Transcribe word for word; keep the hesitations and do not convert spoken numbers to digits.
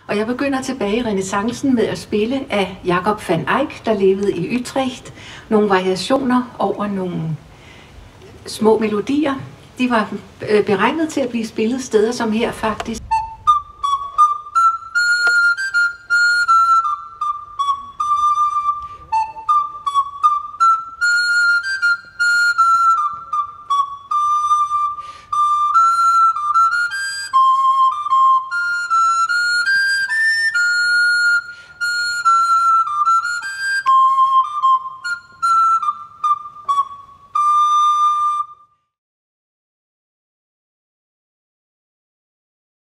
Og jeg begynder tilbage i renæssancen med at spille af Jacob van Eyck, der levede i Utrecht. Nogle variationer over nogle små melodier. De var beregnet til at blive spillet steder som her faktisk.